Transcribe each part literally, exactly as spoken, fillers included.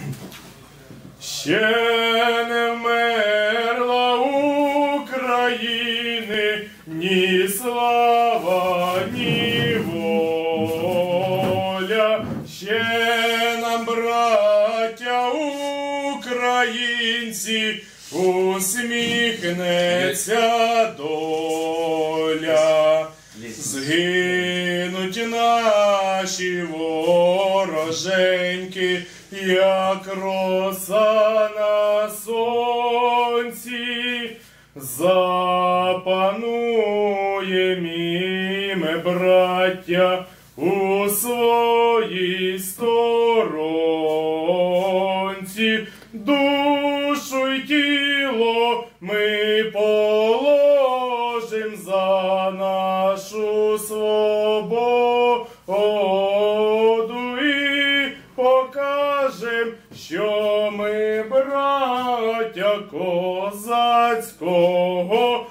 Ще не вмерла України ні слава, ні воля. Ще нам, браття українці, усміхнеться доля. Згинуть наші вороженьки, як роса на сонці. Запануєм і ми, браття, у своїй сторонці. Душу й тіло ми положим за нашу свободу і покажем, що ми браття козацького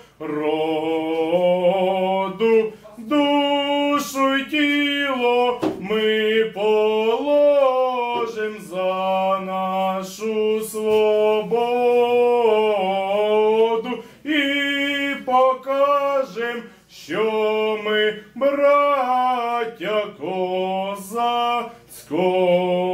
роду. Душу й тіло ми положим за нашу свободу і покажем, що ми браття козацького